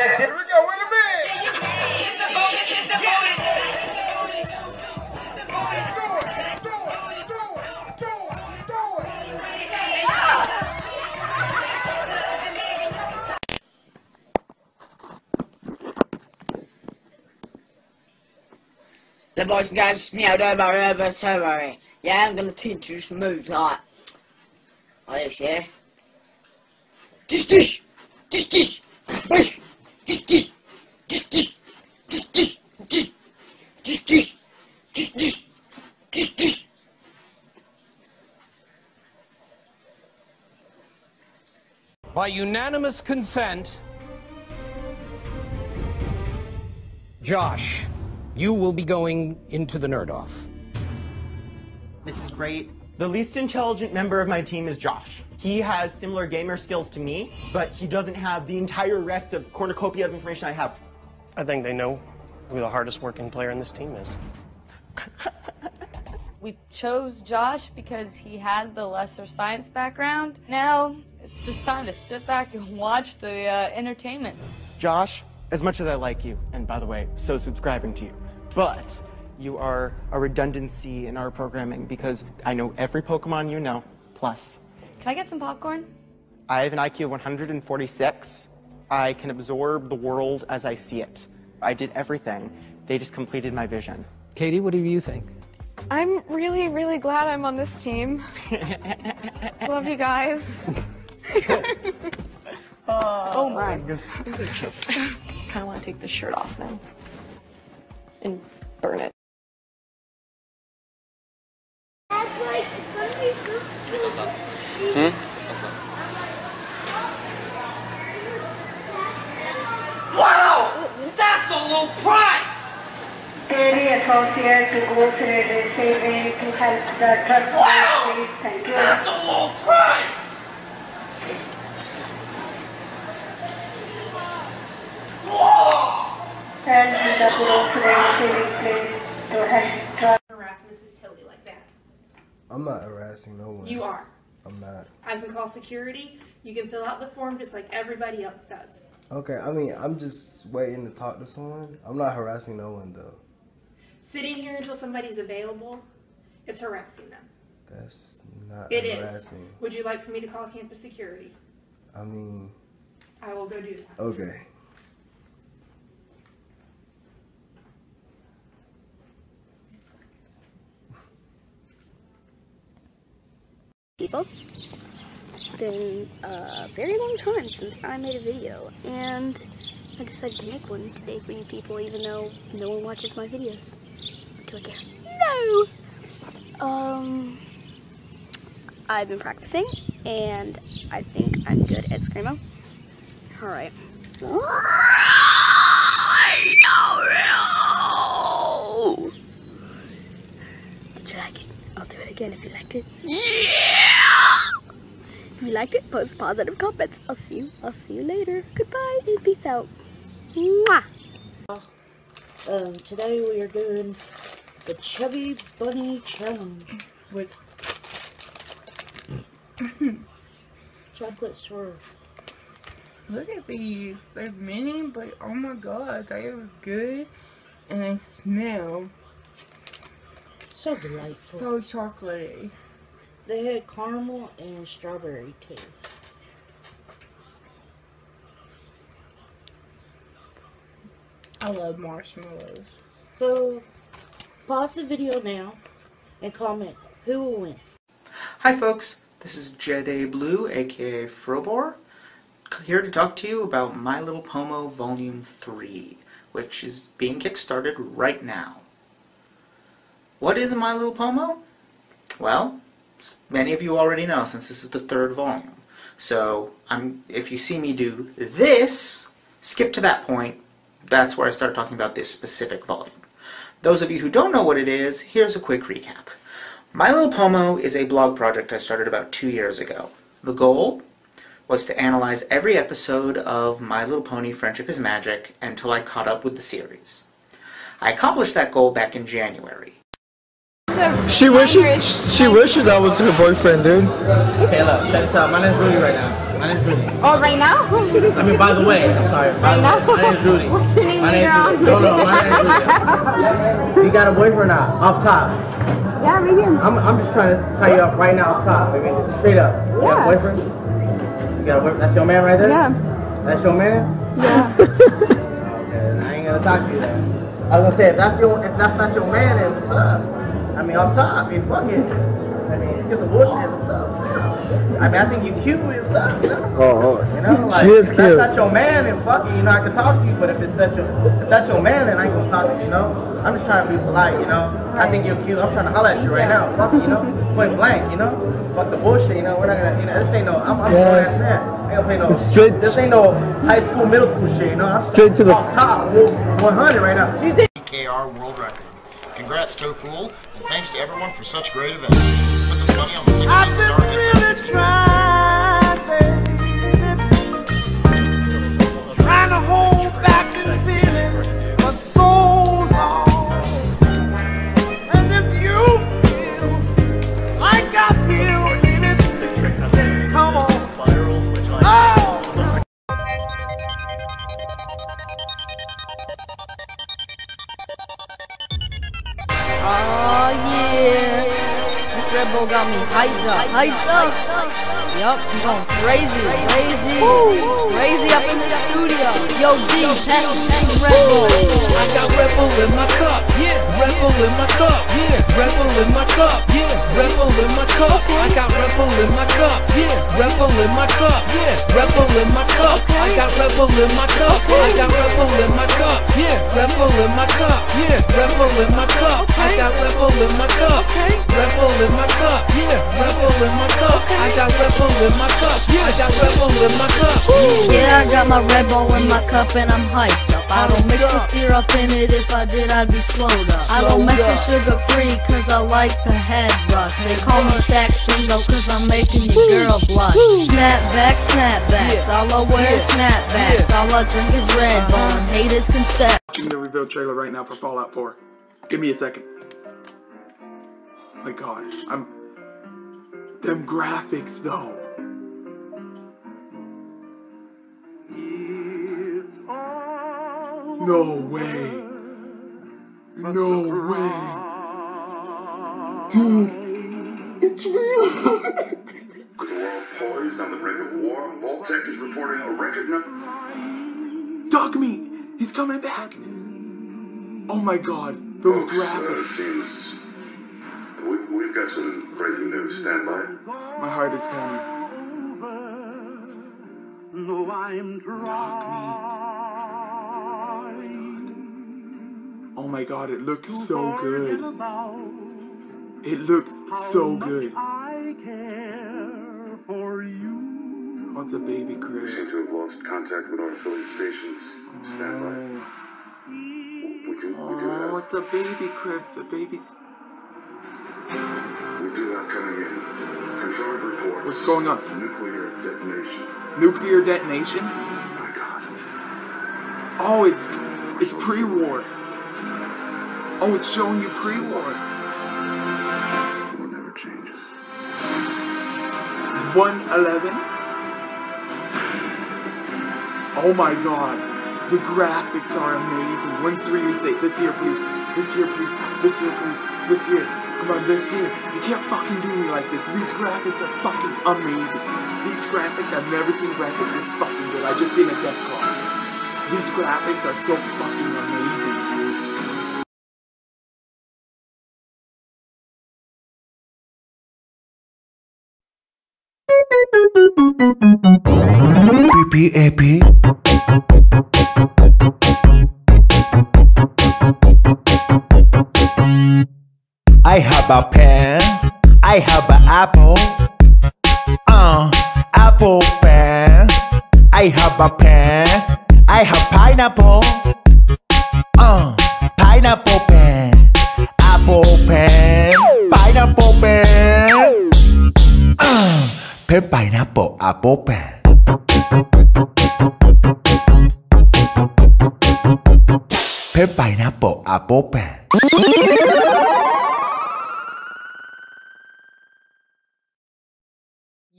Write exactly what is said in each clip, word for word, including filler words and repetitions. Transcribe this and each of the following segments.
Here we go with the man. Hit the boat, hit the boat. The boys and guys, meow over over sorry. Yeah, I'm gonna teach you some moves like like this, yeah. Dish dish, dish dish, dish dish, dish dish, dish dish, dish dish, dish dish, dish dish, dish dish. By unanimous consent, Josh, you will be going into the nerd-off. This is great. The least intelligent member of my team is Josh. He has similar gamer skills to me, but he doesn't have the entire rest of cornucopia of information I have. I think they know who the hardest working player in this team is. We chose Josh because he had the lesser science background. Now, it's just time to sit back and watch the uh, entertainment. Josh, as much as I like you, and by the way, so subscribing to you, but you are a redundancy in our programming because I know every Pokemon you know, plus. Can I get some popcorn? I have an I Q of one hundred forty-six. I can absorb the world as I see it. I did everything. They just completed my vision. Katie, what do you think? I'm really, really glad I'm on this team. Love you guys. Oh my. I kind of want to take this shirt off now and burn it. That's like, it's gonna be so cute. Wow! That's a low price! Associates to go to the saving to help the third Wow! Thank you. That's a low price! Whoa! And the go to the saving place to help the Harass Missus Tilly like that. I'm not harassing no one. You are. I'm not. I can call security. You can fill out the form just like everybody else does. Okay, I mean, I'm just waiting to talk to someone. I'm not harassing no one, though. Sitting here until somebody's available is harassing them. That's not It harassing. is. Would you like for me to call campus security? I mean... I will go do that. Okay. People, it's been a very long time since I made a video, and I decided to make one today for you people, even though no one watches my videos. Do I care? No! Um, I've been practicing, and I think I'm good at Screamo. Alright. Did you like it? I'll do it again if you liked it. Yeah! If you liked it, post positive comments. I'll see you. I'll see you later. Goodbye and peace out. Mwah! Um, today we are doing the Chubby Bunny Challenge with chocolate swirl. Look at these. They're mini, but oh my god, they are good and they smell so delightful. So chocolatey. They had caramel and strawberry too. I love marshmallows. So, pause the video now and comment who will win. Hi folks, this is Jedi Blue, aka Frobor, here to talk to you about My Little Pomo Volume three, which is being kickstarted right now. What is My Little Pomo? Well, many of you already know since this is the third volume. So, I'm, if you see me do this, skip to that point. That's where I start talking about this specific volume. Those of you who don't know what it is, here's a quick recap. My Little Pomo is a blog project I started about two years ago. The goal was to analyze every episode of My Little Pony Friendship is Magic until I caught up with the series. I accomplished that goal back in January. She wishes she wishes I was her boyfriend, dude. Okay, look, check this out. My name's Rudy right now. My name's Rudy. Oh, right now? I mean, by the way, I'm sorry. By the way, my name's Rudy. What's your name My later name's on? Rudy. No, no, my name's Rudy. You got a boyfriend now? Up top. Yeah, right here. I'm, I'm just trying to tie you up right now up top, baby. Straight up. You got a boyfriend? You got a boyfriend? That's your man right there? Yeah. That's your man? Yeah. Okay, then I ain't gonna talk to you then. I was gonna say, if that's your, if that's not your man, then what's up? I mean, up top, I mean, fuck it. I mean, let's get the bullshit. What's up? What's up? I mean, I think you cute. What's up? You know? Oh, oh. You know, like, She is if cute. that's not your man, then fuck it. You know, I can talk to you. But if it's such your, if that's your man, then I ain't gonna talk to you. You know? I'm just trying to be polite. You know? I think you're cute. I'm trying to holler at you right now. Fuck it. You know? Point blank. You know? Fuck the bullshit. You know? We're not gonna. You know? This ain't no. I'm. I'm Yeah. a grown ass man. I ain't gonna play no. Straight- This ain't no high school, middle school shit. You know? I'm Straight to the- off top. one hundred right now. E K R world record. Congrats, Tofool, and thanks to everyone for such great events. Put this money on the sixteen star S L sixty. Trying to hold back this feeling for so long. And if you feel like I feel in it, then come on. Oh! Oh yeah, this Red Bull got me hyped up, hyped up. Yup, I'm going crazy, crazy, crazy up in the studio. Yo D, pass me some Red Bull. I got Red Bull in my cup, yeah. Red Bull in my cup, yeah. Red Bull in my cup, yeah. Red Bull in my cup. I got Red Bull in my cup, yeah. Red Bull in my cup, yeah. Red Bull in my cup. I got Red Bull in my cup. I got Red Bull in my cup, yeah. Red Bull in my cup, yeah. Red Bull in my cup. I got Red Bull in my cup. Red Bull in my cup, yeah. Red Bull in my cup. I got Red Bull in my cup, yeah. I got Red Bull in my cup. Yeah, I got my Red Bull in my cup and I'm hyped up. I don't mix the syrup in it, if I did I'd be slowed up. I don't mess with sugar free cause I like the head rush. They call me Stack Stingo cause I'm making your girl blush. Snapback, snapbacks, all I wear is snapbacks. All I drink is Red Bull and haters can step. Watching the reveal trailer right now for Fallout four. Give me a second. My god, I'm... Them graphics though. No way. No way. Dude, it's real. With the world poised on the brink of war, Voltec is reporting a record number. Dog meat! He's coming back! Oh my god, those Folks, graphics. Uh, it seems we, we've got some breaking news. Stand by. My heart is pounding. No, I'm Oh my god, it looks so good. It looks so good. Oh, it's a baby We crib. seem to have lost contact with our affiliate stations. Stand by. We do, we do Oh, have, it's a baby crib. The baby's... we do have coming in confirmed reports. What's going on? of Nuclear detonation. Nuclear detonation? My God. Oh, it's it's pre-war. Oh, it's showing you pre-war. War never changes. one eleven. Oh my god. The graphics are amazing. One three say, this here please, this here please, this here please, this here. Come on, this here. You can't fucking do me like this. These graphics are fucking amazing. These graphics, I've never seen graphics this fucking good. I just seen a death call. These graphics are so fucking amazing, dude. P P A P. I have a pen. I have an apple. Uh, apple pen. I have a pen. I have pineapple. Uh, pineapple pen. Apple pen. Pineapple pen. Uh, pen pineapple apple pen. Pen pineapple apple pen.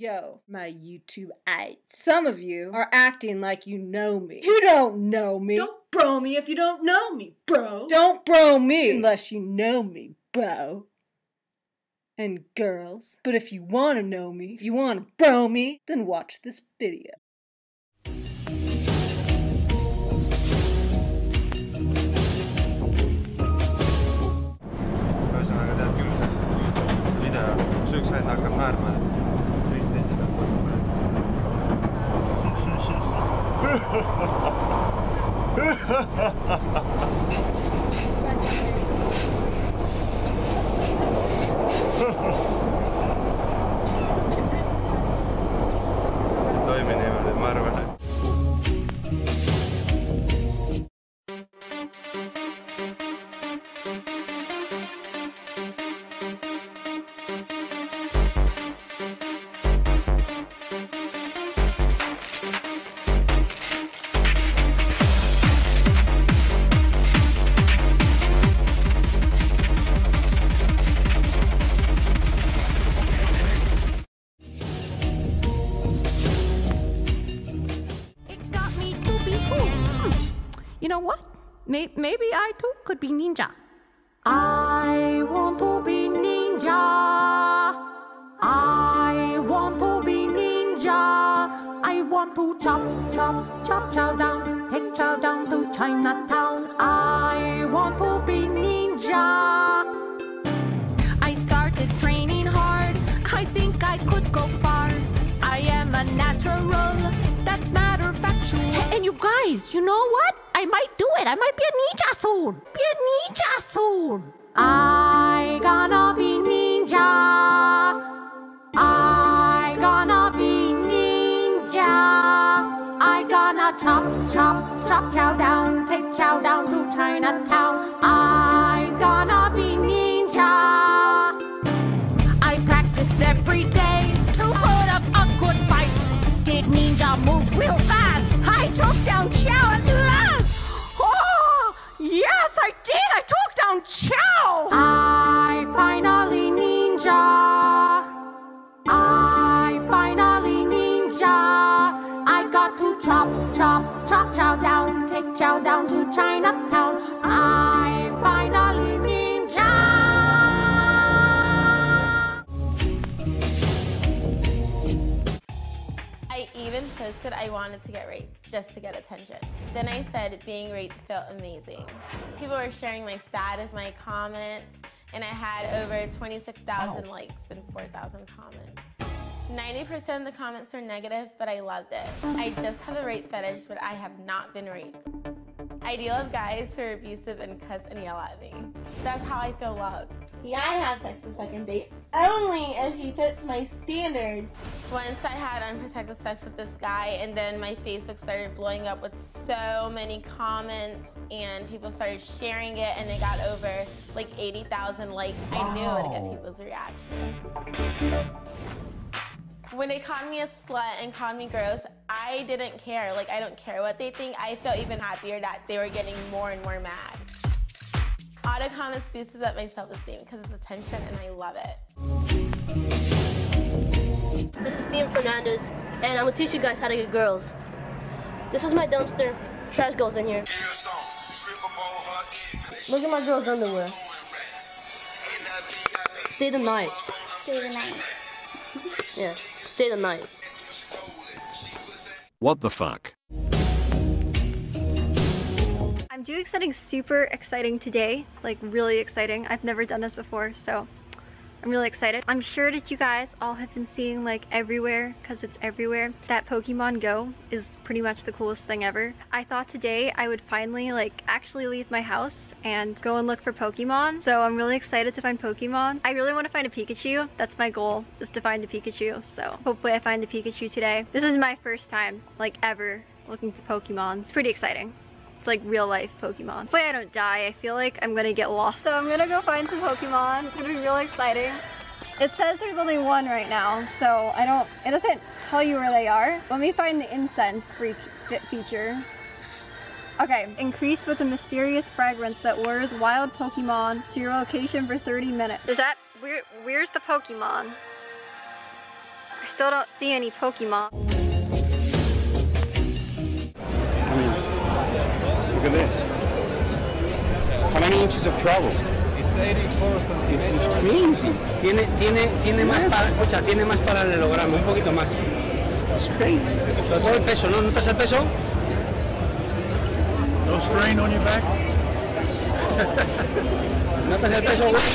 Yo, my YouTube-ites. Some of you are acting like you know me. You don't know me. Don't bro me if you don't know me, bro. Don't bro me unless you know me, bro. And girls. But if you want to know me, if you want to bro me, then watch this video. Ühesõnaga tead küll, see video sööks välja, hakkab naerma, et siis kõik teised see ei toimi niimoodi, ma arvan, et you know what? Maybe, maybe I too could be ninja. I want to be ninja. I want to be ninja. I want to chop, chop, chop, chow down, take chow down to Chinatown. I want to be ninja. I started training hard. I think I could go far. I am a natural. That's matter factual. Hey, and you guys, you know what? I might do it. I might be a ninja soon. Be a ninja soon. I gonna be ninja. I gonna be ninja. I gonna chop, chop, chop chow down, take chow down to Chinatown. I gonna be ninja. I practice every day to put up a good fight. Did ninja move real fast? I took down Chow at last. Oh, yes, I did. I took down Chow. I finally ninja. I finally ninja. I got to chop, chop, chop chow down, take chow down to Chinatown. I finally ninja. I even posted I wanted to get raped just to get attention. Then I said being raped felt amazing. People were sharing my status, my comments, and I had over twenty-six thousand likes and four thousand comments. ninety percent of the comments were negative, but I loved it. I just have a rape fetish, but I have not been raped. I deal with guys who are abusive and cuss and yell at me. That's how I feel loved. Yeah, I have sex the second date. Only if he fits my standards. Once I had unprotected sex with this guy, and then my Facebook started blowing up with so many comments, and people started sharing it, and it got over like eighty thousand likes. I knew it would get people's reaction. When they called me a slut and called me gross, I didn't care. Like, I don't care what they think. I felt even happier that they were getting more and more mad. Auto comments boosts up my self-esteem because it's attention and I love it. This is Steven Fernandez, and I'm gonna teach you guys how to get girls. This is my dumpster. Trash goes in here. Look at my girl's underwear. Stay the night. Stay the night. Yeah, stay the night. What the fuck? I'm doing something super exciting today, like really exciting. I've never done this before, so I'm really excited. I'm sure that you guys all have been seeing like everywhere, because it's everywhere, that Pokemon Go is pretty much the coolest thing ever. I thought today I would finally like actually leave my house and go and look for Pokemon. So I'm really excited to find Pokemon. I really want to find a Pikachu. That's my goal, is to find a Pikachu. So hopefully I find a Pikachu today. This is my first time like ever looking for Pokemon. It's pretty exciting. It's like real life Pokemon. Hopefully I don't die. I feel like I'm gonna get lost. So I'm gonna go find some Pokemon. It's gonna be really exciting. It says there's only one right now, so I don't, it doesn't tell you where they are. Let me find the incense freak feature. Okay, increase with a mysterious fragrance that lures wild Pokemon to your location for thirty minutes. Is that, where, where's the Pokemon? I Still don't see any Pokemon. I mean, look at this. How many inches of travel? It's eighty-four something. This is crazy. Tiene, tiene, tiene más para, escucha, tiene más paralelogramo, un poquito más. It's crazy. Sobre todo el peso, ¿no? ¿Notas el peso? No strain on your back. ¿Notas el peso, güey?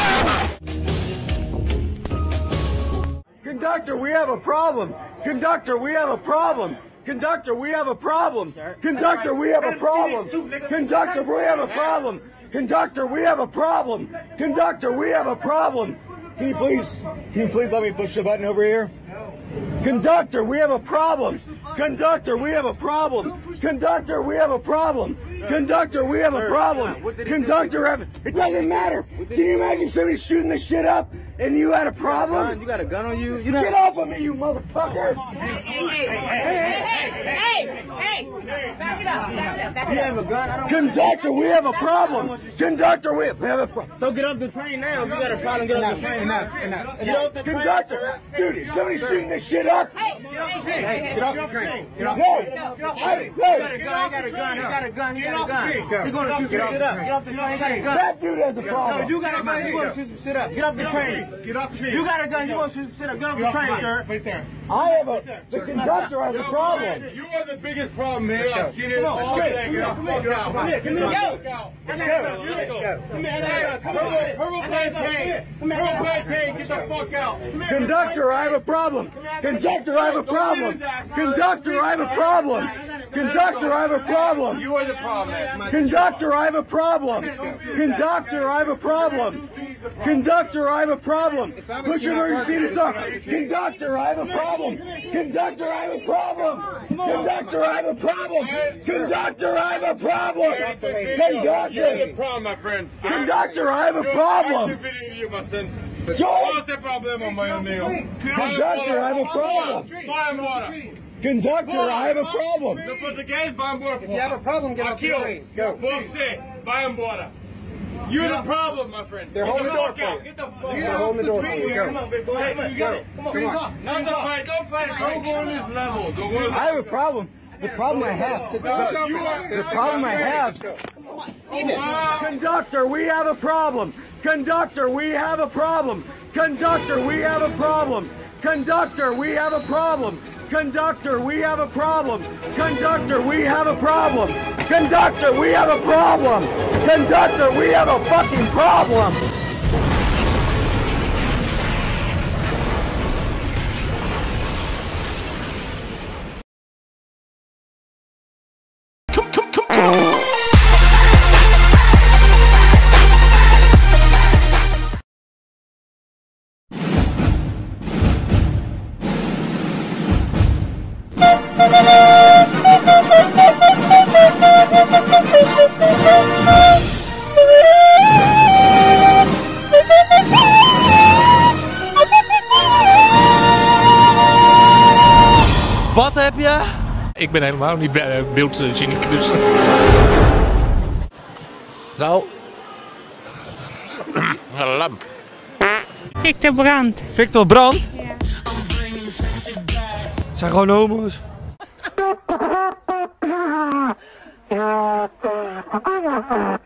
Conductor, we have a problem. Conductor, we have a problem. Conductor, we have a problem. Conductor, we have a problem. Conductor, we have a problem. Conductor, we have a problem. Conductor, we have a problem. Can you please, can you please let me push the button over here? Conductor, we have a problem. Conductor, we have a problem. Conductor, we have a problem. Conductor, we have a problem. Conductor, have, it doesn't matter. Can you imagine somebody shooting this shit up and you had a problem? You got a gun on you? You Get off of me, you motherfucker! Hey, hey, hey, hey, hey, back it up, back it up, back it up. You have a gun? I don't Conductor, we have a problem. Conductor, we have a problem. So get off the train now. If you got a problem, get off the train now. Get off the train. Conductor, dude, somebody's shooting this shit up. Hey, get off the train. Get off the No, train. hey, You got a gun, you got a gun, you got a gun, you got a gun. You're gonna shoot some shit up. Get off the train, you got a gun. That dude has a problem. No, you got a gun, you're gonna shoot some shit up. Get off the train. Get off the train. You got a gun, you're gonna shoot some shit up. Get off the train, sir. Right there. I have a, the conductor has a problem. You are the biggest problem here. I've seen it Come on, all let's day. go. Get Come the on, fuck out. come here, come here. Let's Let's go. Let's go. Let's go. Come here, come Purple here. Purple plantain. Purple plantain. Get the fuck out. Conductor, I have a problem. Conductor, I have a problem. Conductor, I have a problem. Conductor, I have a problem. You are the problem. Conductor, I have a problem. Conductor, I have a problem. Conductor, I have a problem. Push your emergency to talk. Conductor, I have a problem. Conductor, I have a problem. Conductor, I have a problem. Conductor, I have a problem. You have Conductor. a problem, my friend. Conductor, I have a problem. You, my son. Joy. What's the problem, my amigo? Conductor, I have a problem. Buy him water. Conductor, I have a problem. No português, buy him water. If you have a problem, get off the train. Go. Você, buy him water. You're the problem, my friend. They're holding the door for you. Get the fuck They're out. holding the door for you. Go. Come on, baby. Go ahead. You got it. Come on. Come on. Don't fight. Don't fight. Don't go on this level. Don't go on this I have a problem. The problem I have. The, the, the problem I have. Conductor, we have a problem. Conductor, we have a problem. Conductor, we have a problem. Conductor, we have a problem. Conductor, we have a problem. Conductor, we have a problem. Conductor, we have a problem. Conductor, we have a fucking problem. Wat heb je? Ik ben helemaal niet beeldgeniek, dus... Nou... Een lamp. Victor Brandt. Victor Brandt? Ja. Zijn gewoon homo's. Ja.